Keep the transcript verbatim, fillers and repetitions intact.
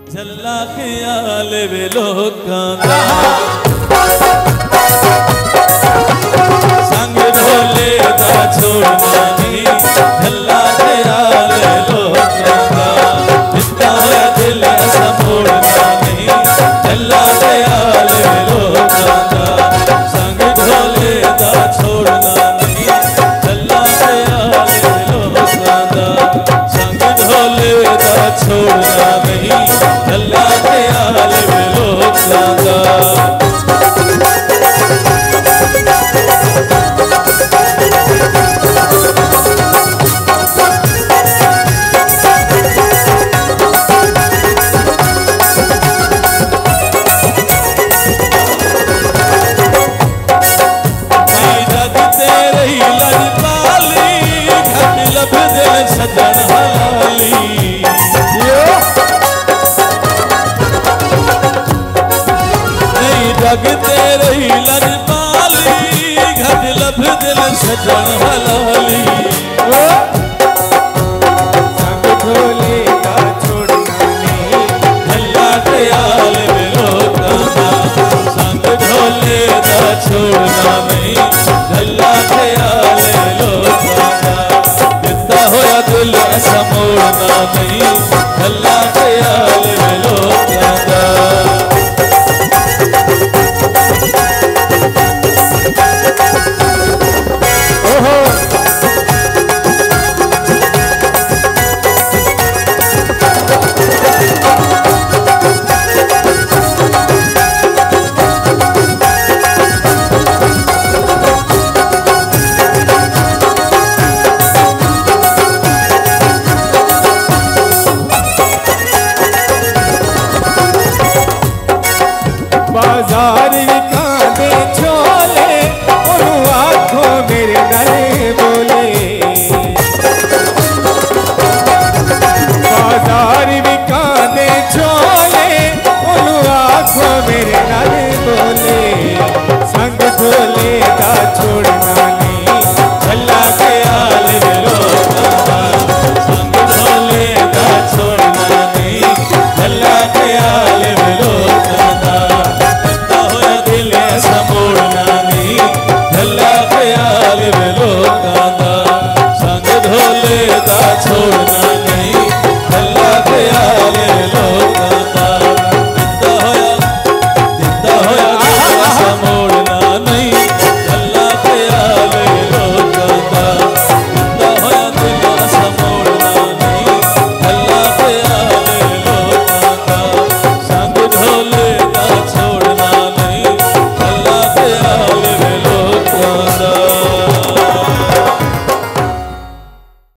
झल्ला ख्याल वे लोकां दा संग ढोले दा छोड़ना नहीं झल्ला ख्याल वे लोकां दा जितना है दिल ऐसा मोड़ना नहीं झल्ला ख्याल वे लोकां दा संग ढोले दा छोड़ना नहीं झल्ला ख्याल वे लोकां दा संग ढोले दा छोड़ना नहीं झल्ला ख्याल वे लोकां दा सजन हलाली नहीं जगते रही लजपाली घट लभ दिल सजन हलाली संग ढोले का छोड़ना नहीं झल्ला ख्याल वे लोकां दा संग ढोले दा छोड़ना नहीं झल्ला ख्याल वे लोकां दा होया दिल ऐसा मोड़ना नहीं झल्ला ख्याल वे लोकां दा ओहो बाजार कांदे छोले ओनू आखो मेरे नाले बोले बाजार कांदे छोले ओनू आखो मेरे नाले बोले संग ढोले का छोड़ना